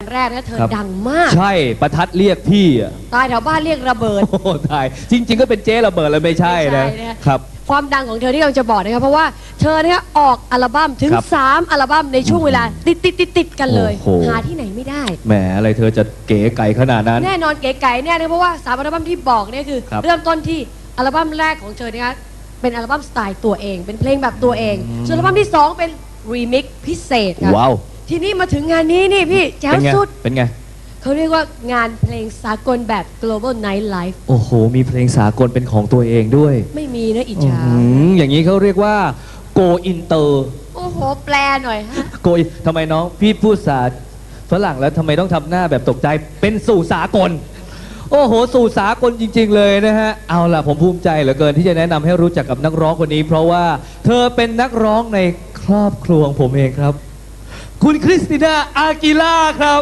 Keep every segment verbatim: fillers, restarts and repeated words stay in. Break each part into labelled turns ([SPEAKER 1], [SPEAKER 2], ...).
[SPEAKER 1] แรกนะเธอดังมาก
[SPEAKER 2] ใช่ประทัดเรียกพี่อ่ะ
[SPEAKER 1] ตายแถวบ้านเรียกระเบิด
[SPEAKER 2] โอ้ตายจริงๆก็เป็นเจ๊ระเบิดเลยไม่ใช่นะครับ
[SPEAKER 1] ความดังของเธอที่เราจะบอกนะครับเพราะว่าเธอเนี่ยออกอัลบั้มถึงสามอัลบั้มในช่วงเวลาติดติดติดติดกันเลยหาที่ไหนไม่ได้
[SPEAKER 2] แหมอะไรเธอจะเก๋ไก่ขนาดนั้น
[SPEAKER 1] แน่นอนเก๋ไก่แน่นะเพราะว่าสามอัลบั้มที่บอกเนี่ยคือเริ่มต้นที่อัลบั้มแรกของเธอเนี่ยเป็นอัลบั้มสไตล์ตัวเองเป็นเพลงแบบตัวเองส่วนอัลบั้มที่สองเป็นรีมิกซ์พิเศษครับว้าวทีนี้มาถึงงานนี้นี่พี่แจ๋วสุด
[SPEAKER 2] เป็นไง
[SPEAKER 1] เขาเรียกว่างานเพลงสากลแบบ global night life
[SPEAKER 2] โอ้โหมีเพลงสากลเป็นของตัวเองด้วย
[SPEAKER 1] ไม่มีนะอิจฉา
[SPEAKER 2] อย่างนี้เขาเรียกว่า go inter
[SPEAKER 1] โอ้โหแปลหน่อยฮะ
[SPEAKER 2] go ทำไมน้องพี่พูดภาษาฝรั่งแล้วทำไมต้องทำหน้าแบบตกใจเป็นสู่สากลโอ้โหสู่สากลจริงๆเลยนะฮะเอาล่ะผมภูมิใจเหลือเกินที่จะแนะนำให้รู้จักกับนักร้องคนนี้เพราะว่าเธอเป็นนักร้องในครอบครัวของผมเองครับคุณคริสติน่าอากิล่าครับ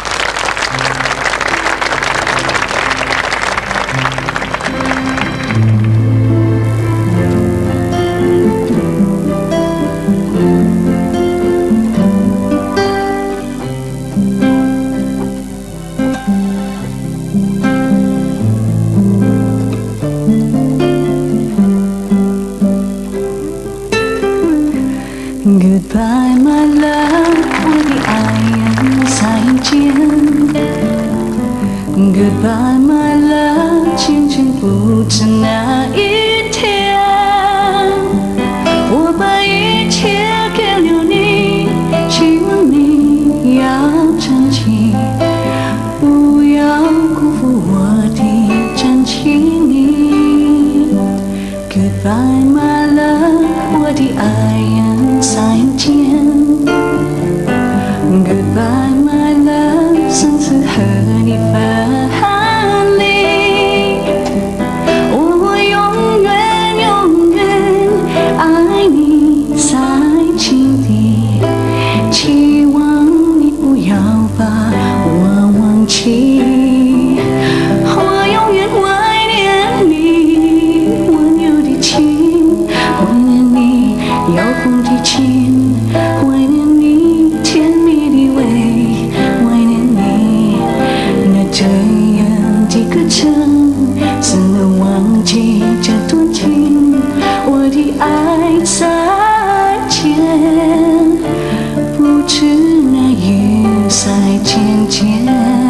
[SPEAKER 3] Goodbye, my love, 我的爱人再见。Goodbye, my love， 前尘不知哪一天，我把一切给了你，希望你要珍惜，不要辜负我的真情意。Goodbye, my love， 我的爱人再见。Goodbye, my love， 上次和你分离，我永远永远爱你在心底，希望你不要把我忘记。我永远怀念你温柔的情，怀念你遥风的情，怀念你甜蜜的味，怀念你那这样的歌声，怎能忘记这段情？我的爱再见，不知那雨在渐渐。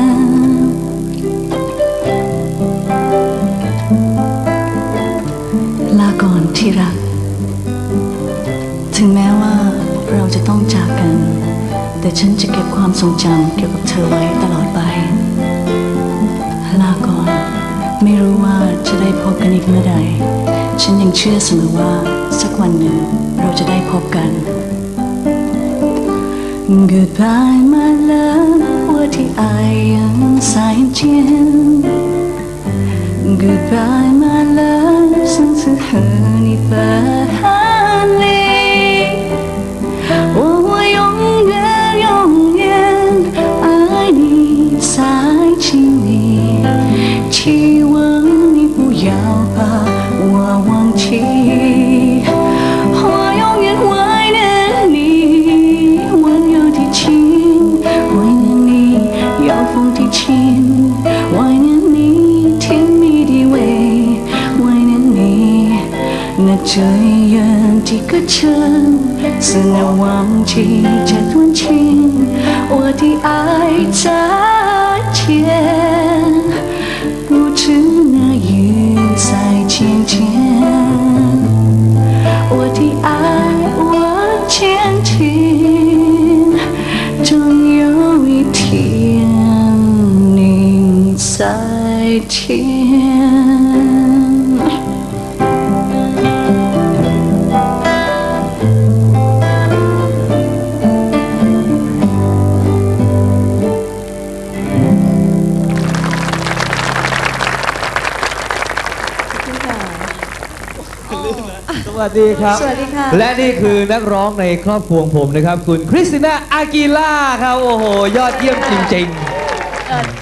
[SPEAKER 3] ลาก่อนที่รักถึงแม้ว่าเราจะต้องจากกันแต่ฉันจะเก็บความทรงจำเกี่ยวกับเธอไว้ตลอดไปลาก่อนไม่รู้ว่าจะได้พบกันอีกเมื่อใดฉันยังเชื่อเสมอว่าสักวันหนึ่งเราจะได้พบกัน Goodbye my love 我的爱人再见 Goodbye my love 上次和你分离我永远永远爱你在心里，希望你不要把我忘记。我永远怀念你温柔的情，怀念你遥风的情，怀念你甜蜜的味，怀念你那这样的歌声。怎能忘记这段情？我的爱再见，不知那雨在渐渐。我的爱，我坚信，终有一天你再见。
[SPEAKER 2] สวัสดีครับ
[SPEAKER 1] สวัสดีค่ะ
[SPEAKER 2] และนี่คือนักร้องในครอบครัวผมนะครับคุณคริสติน่าอากิล่าครับโอ้โหยอดเยี่ยมจริงๆ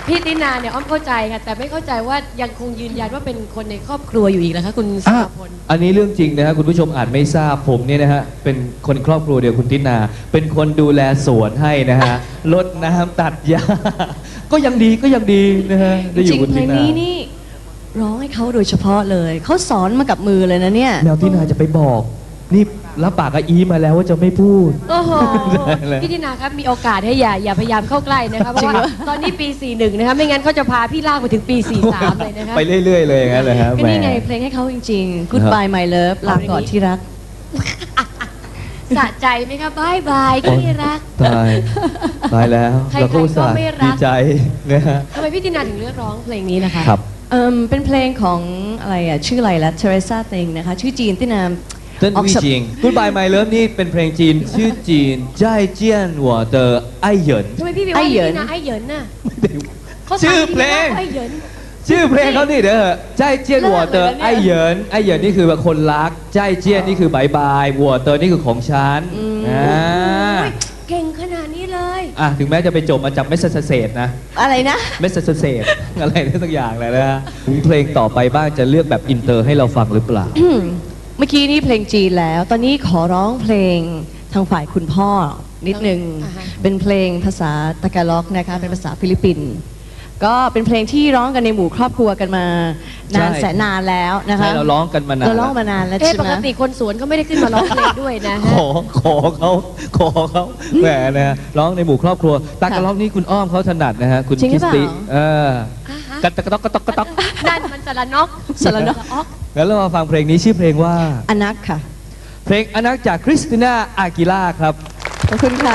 [SPEAKER 1] พี่ตินาเนี่ยอ้อมเข้าใจค่ะแต่ไม่เข้าใจว่ายังคงยืนยันว่าเป็นคนในครอบครัวอยู่อีกนะคะคุณส
[SPEAKER 2] อ่ะ
[SPEAKER 1] ราพล
[SPEAKER 2] อันนี้เรื่องจริงนะฮะคุณผู้ชมอาจไม่ทราบผมเนี่ยนะฮะเป็นคนครอบครัวเดียวคุณตินา เป็นคนดูแลสวนให้นะฮะรดน้ำตัดหญ้า ก็ยังดีก็ยังดีนะฮะได้อ
[SPEAKER 4] จริ
[SPEAKER 2] ยู่
[SPEAKER 4] ง
[SPEAKER 2] คุณ
[SPEAKER 4] เพล
[SPEAKER 2] ติ
[SPEAKER 4] ง
[SPEAKER 2] นา
[SPEAKER 4] นี้นี่ร้องให้เขาโดยเฉพาะเลยเขาสอนมากับมือเลยนะเนี่ย
[SPEAKER 2] แนวตินาจะไปบอกนี่รับปากกับอีมาแล้วว่าจะไม่พูด
[SPEAKER 1] โอ้โห
[SPEAKER 2] ได้เลย
[SPEAKER 1] พี่ตินาครับมีโอกาสให้อย่าอย่าพยายามเข้าใกล้นะคะเพราะว่า
[SPEAKER 4] จริงเหรอ
[SPEAKER 1] ตอนนี้ปี สี่สิบเอ็ด นะคะไม่งั้นเขาจะพาพี่ลากไปถึงปี สี่สิบสาม เลยนะคะ
[SPEAKER 2] ไปเรื่อย ๆ เลยอย่างนั้นเลยครับ
[SPEAKER 4] ก็นี่ไงเพลงให้เขาจริงๆ Goodbye My Love ลาก่อนที่รัก
[SPEAKER 1] สะใจไหมคะบายบายที่รัก
[SPEAKER 2] ตายตายแล้ว
[SPEAKER 1] ใครๆ
[SPEAKER 2] เราก็อุตส่าห์
[SPEAKER 1] ก็ไม่รัก
[SPEAKER 2] ดีใจนะฮะ
[SPEAKER 1] ทำไมพี่ตินาถึงเลือกร้องเพลงนี้นะคะ
[SPEAKER 2] ครับ
[SPEAKER 4] เอิมเป็นเพลงของอะไรอ่ะชื่ออะไรละเทเรซาเต็งนะคะ ชื่อจีนที่นาม
[SPEAKER 2] เต้น
[SPEAKER 4] ออก
[SPEAKER 2] วิ
[SPEAKER 4] สับ
[SPEAKER 2] จิง Goodbye My Love นี่เป็นเพลงจีน ชื่อจีนใจเจียนหัวเตอไอเหยิน
[SPEAKER 1] ทำไมพี่ไปว่า
[SPEAKER 4] ไอ้เหยิ
[SPEAKER 1] พี่
[SPEAKER 4] น
[SPEAKER 1] ตินาไอ้เหยินน่ะขา
[SPEAKER 2] ชื่อเพลง
[SPEAKER 1] ถามพี่ตินาว่าไอ้เหยิน
[SPEAKER 2] ชื่อเพลงเขานี่เด้อใจเจียนหัวเตอไอเหยินไอเหยินนี่คือแบบคนรักใจเจียนนี่คือบายบายหัวเตอนี่คือของฉันอ่า
[SPEAKER 1] โอ้ยเก่งขนาดนี้เลย
[SPEAKER 2] อ่ะถึงแม้จะไปจบมาจากเมสเซเซตนะ
[SPEAKER 4] อะไรนะ
[SPEAKER 2] เมสเซเซตอะไรนี่สักอย่างแหละนะฮะเพลงต่อไปบ้างจะเลือกแบบอินเตอร์ให้เราฟังหรือเปล่า
[SPEAKER 4] เมื่อกี้นี่เพลงจีนแล้ว ตอนนี้ขอร้องเพลงทางฝ่ายคุณพ่อนิดนึง
[SPEAKER 1] อ่าฮะ
[SPEAKER 4] เป็นเพลงภาษาตะกาล็อกนะคะ เป็นภาษาฟิลิปปินส์ ก็เป็นเพลงที่ร้องกันในหมู่ครอบครัวกันมานาน
[SPEAKER 2] ใช่
[SPEAKER 4] แสนนานแล้วนะคะ
[SPEAKER 2] ใช่เราร้องกันมานาน
[SPEAKER 4] เราร้อง
[SPEAKER 2] แล้ว
[SPEAKER 4] มานานแล้ว
[SPEAKER 1] เอ๊ะ
[SPEAKER 4] ใช่
[SPEAKER 1] ป
[SPEAKER 4] ไหม
[SPEAKER 1] กติคนสวนก็ไม่ได้ขึ้นมาร้องเพลงด้วยนะ
[SPEAKER 2] ข
[SPEAKER 1] ฮะ
[SPEAKER 2] อขอเขาขอเขาแหมนะฮะร้องในหมู่ครอบครัวตากระร้องนี่คุณอ้อมเขาถนัดนะฮะคุณ
[SPEAKER 4] จริงห
[SPEAKER 2] ค
[SPEAKER 4] รื
[SPEAKER 2] ริ
[SPEAKER 4] อ
[SPEAKER 2] ส
[SPEAKER 4] เปล่า
[SPEAKER 2] ติเออ
[SPEAKER 1] อ่าฮะ
[SPEAKER 2] กระตกกระตอกกระตอกกระตอก
[SPEAKER 1] นั่นมันสารนก
[SPEAKER 4] สารนก
[SPEAKER 1] อ๊อก
[SPEAKER 2] แล้วเรามาฟังเพลงนี้ชื่อเพลงว่า
[SPEAKER 4] อนักค่ะ
[SPEAKER 2] เพลงอนักจากคริสติน่าอากิล่าครับ
[SPEAKER 4] ขอบคุณค่ะ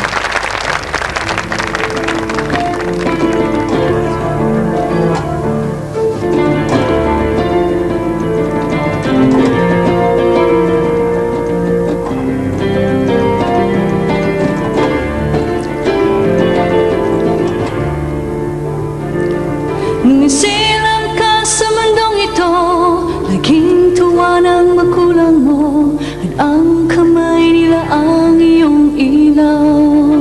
[SPEAKER 3] Nangisilang ka sa mundong ito, laging tuwa ng magulang mo, at ang kamay nila ang iyong ilaw.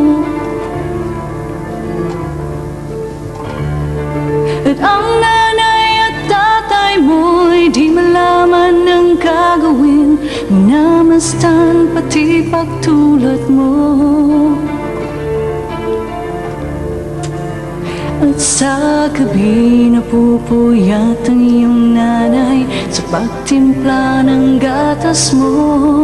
[SPEAKER 3] At ang nanay at tatay mo'y di malaman ng gagawin, minamastan pati pagtulad mo. At sa gabi napupuyat ang iyong nanay sa pagtimpla ng gatas mo.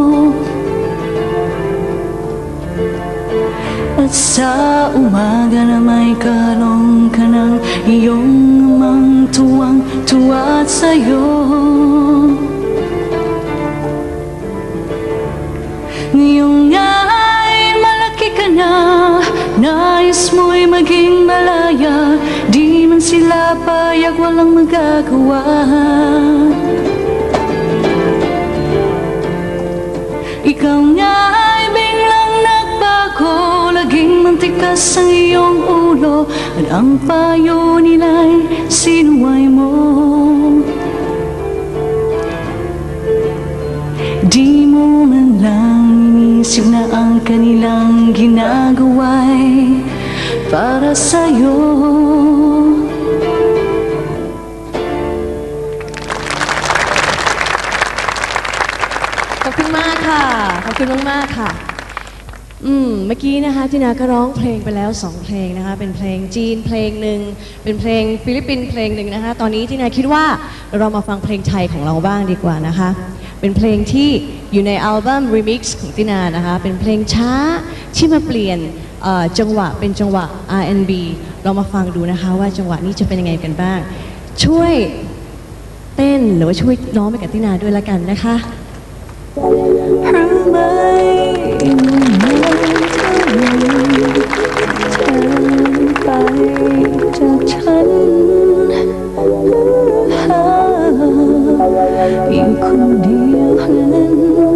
[SPEAKER 3] At sa umaga na may kalong ka ng iyong amang tuwang-tuwa sa'yo. Ngayong ay malaki ka na, nais mo'y maging malaya, di man sila payag, walang magagawa. Ikaw nga ay biglang nagbago, laging mantikas ang iyong ulo, at ang payo nila'y sinuway mo. Di mo man lang inisip na ang kanilang ginagawa'y para sa'yo.
[SPEAKER 4] ขอบคุณมากค่ะ ขอบคุณมากๆค่ะ อืม เมื่อกี้นะคะที่นาก็ร้องเพลงไปแล้วสองเพลงนะคะ เป็นเพลงจีนเพลงหนึ่ง เป็นเพลงฟิลิปปินส์เพลงหนึ่งนะคะ ตอนนี้ที่นาคิดว่าเรามาฟังเพลงไทยของเราบ้างดีกว่านะคะ เป็นเพลงที่อยู่ในอัลบั้ม Remix ของตินานะคะ เป็นเพลงช้าที่มาเปลี่ยนเอ่อจังหวะเป็นจังหวะ อาร์ แอนด์ บี เรามาฟังดูนะคะว่าจังหวะนี้จะเป็นยังไงกันบ้าง ช่วยเต้นหรือว่าช่วยร้องไปกับตินาด้วยละกันนะคะ
[SPEAKER 3] รู้ไหมเธอไปจากฉันอยู่คนเดียวนั้น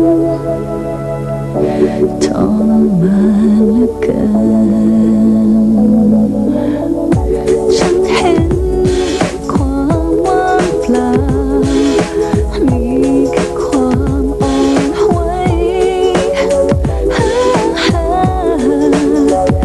[SPEAKER 3] ทรมานเหลือเกินฉันเห็นความว่างเปล่ามีแค่ความอ่อนไหว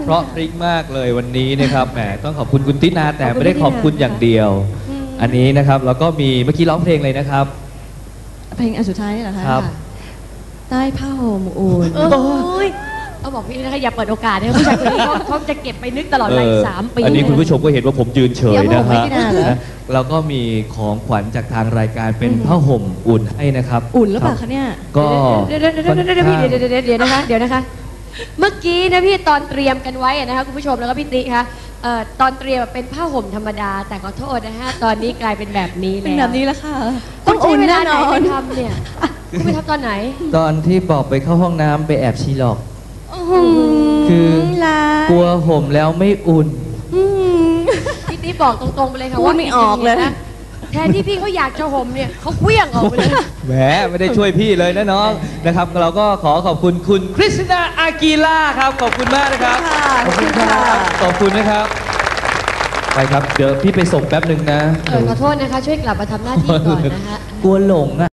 [SPEAKER 2] เพราะพริ้งมากเลยวันนี้นะครับแหมต้องขอบคุณคุณตินาแต่ไม่ได้ขอบคุณอย่างเดียว อันนี้นะครับแล้วก็มีเมื่อกี้ร้องเพลงเลยนะครับ
[SPEAKER 4] เพลงอันสุดท้ายนี่เหรอคะ
[SPEAKER 2] ครับ
[SPEAKER 4] ใต้ผ้าห่มอุ่น
[SPEAKER 1] โอ้ยเอาบอกพี่นะคะอย่าเปิดโอกาสให้ผู้ชายคนนี้เขาเขาจะเก็บไปนึกตลอดเลยสามปี
[SPEAKER 2] อันนี้คุณผู้ชมก็เห็นว่าผมยืนเฉย
[SPEAKER 4] เดี๋ยว
[SPEAKER 2] นะ
[SPEAKER 4] ผม
[SPEAKER 2] ฮะ
[SPEAKER 4] ไม่ได้เหรอ
[SPEAKER 2] นะแล้วก็มีของขวัญจากทางรายการเป็นผ้าห่มอุ่นให้นะครับ
[SPEAKER 4] อุ่นหรือเปล่าคะเนี่ย
[SPEAKER 2] ก็
[SPEAKER 1] เดี๋ยวเดี๋ยวเดี๋ยวเดี๋ยวเดี๋ยวพี่เดี๋ยวเดี๋ยวเดี๋ยวเดี๋ยวนะคะเดี๋ยวนะคะ เมื่อกี้นะพี่ตอนเตรียมกันไว้อะนะคะคุณผู้ชมแล้วก็พี่ติ๊กคะเอ่อตอนเตรียมเป็นผ้าห่มธรรมดา แต่ขอโทษนะฮะตอนนี้กลายเป็นแบบนี้แล้ว
[SPEAKER 4] เป็นแบบนี้แล้วค่ะ
[SPEAKER 1] ต้
[SPEAKER 4] ต้
[SPEAKER 1] อ
[SPEAKER 4] อง ง
[SPEAKER 1] อุ่
[SPEAKER 4] อุ่
[SPEAKER 1] น
[SPEAKER 4] น
[SPEAKER 1] แน่
[SPEAKER 4] แน่
[SPEAKER 1] น
[SPEAKER 4] น
[SPEAKER 1] อ
[SPEAKER 4] อน น
[SPEAKER 1] ไปทำเนี่ยคุณไปทำตอนไหน
[SPEAKER 2] ตอนที่บอกไปเข้าห้องน้ำไปแอบชีหลอก
[SPEAKER 4] คื
[SPEAKER 2] คือ
[SPEAKER 4] ลาก
[SPEAKER 2] ลัวห่มแล้วไม่อุ่น
[SPEAKER 4] อืม
[SPEAKER 1] พี่ติ๊กบอกตรงๆไปเลยค่ะ
[SPEAKER 4] พูด
[SPEAKER 1] ว่า
[SPEAKER 4] ไม่ออกเลย
[SPEAKER 1] จริงๆนะแทนที่พี่เขาอยากจะห่มเนี่ยเขาเคลี้ยงออกไปเลย
[SPEAKER 2] แหมไม่ได้ช่วยพี่เลยนะน้องนะครับ เราก็ขอขอบคุณคุณคริสตินาอากีล่าครับขอบคุณมากนะครับ
[SPEAKER 4] ขอบคุณค่ะ
[SPEAKER 2] ขอบคุณนะครับไปครับเดี๋ยวพี่ไปส่งแป๊บหนึ่งนะ
[SPEAKER 1] เออขอโทษนะคะ ช่วยกลับมาทำหน้าที่ก่อนนะคะ
[SPEAKER 2] กลัวหลงอ่ะ